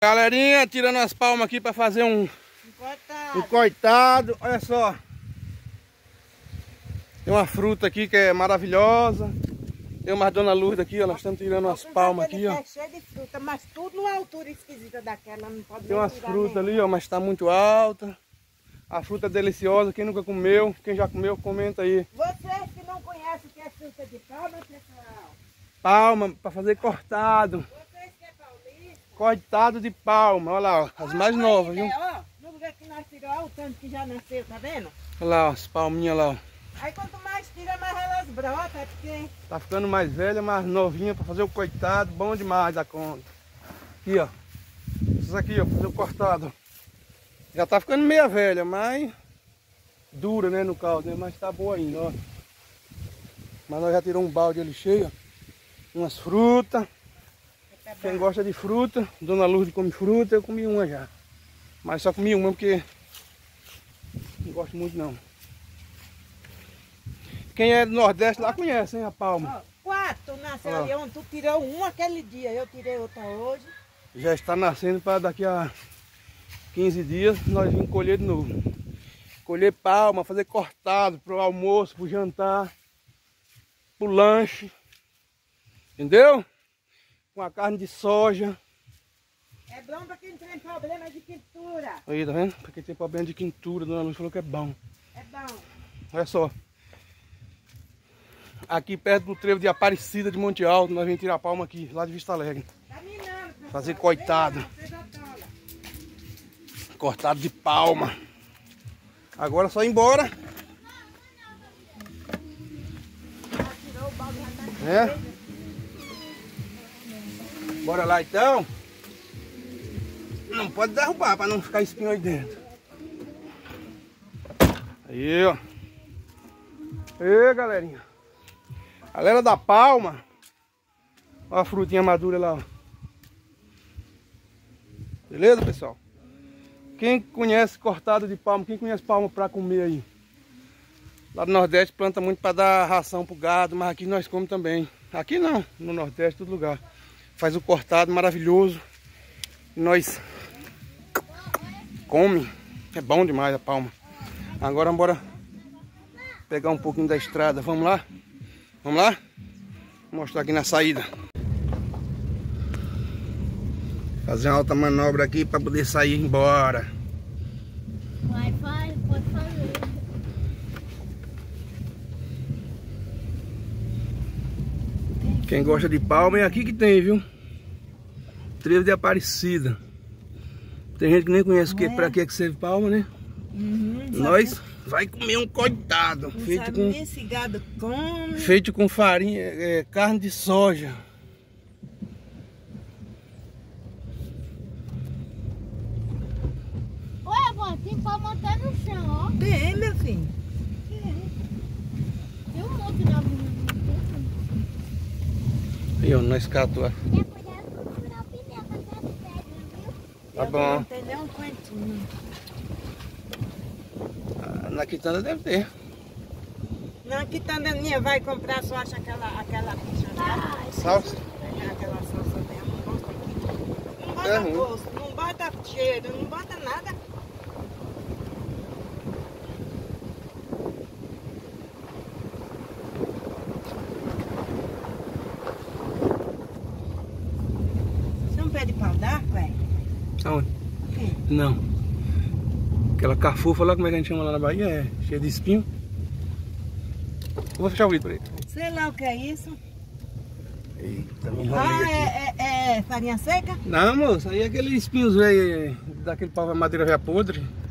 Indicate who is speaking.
Speaker 1: Galerinha, tirando as palmas aqui para fazer um coitado. Olha só. Tem uma fruta aqui que é maravilhosa. Tem uma Dona Lourdes aqui, ó. Nós estamos tirando as palmas aqui, ó.
Speaker 2: É cheio de fruta, mas tudo numa altura esquisita daquela. Não pode
Speaker 1: Tem umas frutas ali, ó, mas está muito alta. A fruta é deliciosa. Quem nunca comeu, quem já comeu, comenta aí.
Speaker 2: Vocês que não conhecem o que é fruta de palma, pessoal?
Speaker 1: Palma para fazer cortado.
Speaker 2: Vocês que é paulista?
Speaker 1: Cortado de palma. Olha lá, ó, as mais novas, viu?
Speaker 2: Ó, no lugar que nós tiramos, olha o tanto que já nasceu, tá vendo?
Speaker 1: Olha lá, ó, as palminhas lá, ó.
Speaker 2: Aí quanto mais tira, mais elas brotam, é porque...
Speaker 1: Tá ficando mais velha, mais novinha para fazer o coitado. Bom demais da conta. Aqui, ó. Isso aqui, ó, fazer o cortado. Já tá ficando meia velha, mas dura, né, no caldo, né? Mas tá boa ainda, ó. Mas nós já tiramos um balde ali cheio, ó. Umas frutas. Quem gosta de fruta, Dona Lourdes come fruta, eu comi uma já. Mas só comi uma porque não gosto muito não. Quem é do Nordeste lá conhece, hein, a palma.
Speaker 2: Ó, 4 nasceu ali onde tu tirou um aquele dia, eu tirei outra hoje.
Speaker 1: Já está nascendo para daqui a 15 dias nós vamos colher de novo. Colher palma, fazer cortado para o almoço, para o jantar, para o lanche. Entendeu? Com a carne de soja.
Speaker 2: É bom para quem tem problema de quintura.
Speaker 1: Aí, tá vendo? Para quem tem problema de quintura, a Dona Luz falou que é bom.
Speaker 2: É bom.
Speaker 1: Olha só. Aqui perto do trevo de Aparecida de Monte Alto, nós vamos tirar palma aqui, lá de Vista Alegre. Fazer coitado. Cortado de palma. Agora é só ir embora. É? Bora lá então. Não pode derrubar para não ficar espinho aí dentro. Aí, ó. Ei, galerinha. Galera da palma. Olha a frutinha madura lá, ó. Beleza, pessoal? Quem conhece cortado de palma, quem conhece palma para comer aí? Lá no Nordeste planta muito para dar ração pro gado, mas aqui nós comemos também. Aqui não, no Nordeste, todo lugar. Faz o cortado maravilhoso. E nós come. É bom demais a palma. Agora bora pegar um pouquinho da estrada. Vamos lá? Vamos lá? Vou mostrar aqui na saída. Fazer uma alta manobra aqui para poder sair embora.
Speaker 3: Vai, pode fazer.
Speaker 1: Quem gosta de palma é aqui que tem, viu? Trevo de Aparecida. Tem gente que nem conhece o que, pra que serve palma, né? Nós vai comer um coitado. Feito com
Speaker 2: esse gado come.
Speaker 1: Feito com farinha, carne de soja.
Speaker 3: Olha, avó, tem palma até no chão, ó.
Speaker 2: Tem, meu filho.
Speaker 3: Tem um monte na bunda.
Speaker 1: Aí, ó, nós catou. Tá bom.
Speaker 2: Não tem nem um cantinho.
Speaker 1: Na quitanda deve ter.
Speaker 2: Na quitanda minha vai comprar, só acha aquela ficha dela.
Speaker 1: Salsa?
Speaker 2: Aquela salsa dela. Não bota
Speaker 1: É ruim.
Speaker 2: gosto, não bota cheiro, não bota nada. Você não pede pau d'arco, velho?
Speaker 1: Aonde?
Speaker 2: Aqui.
Speaker 1: Não. Aquela cafufa lá, como é que a gente chama lá na Bahia? É cheia de espinho. Eu vou fechar o vidro aí.
Speaker 2: Sei lá o que é isso.
Speaker 1: Eita, me enrolei aqui.
Speaker 2: É farinha seca?
Speaker 1: Não, moço, aí é aqueles espinhos velhos daquele pau, madeira velha podre.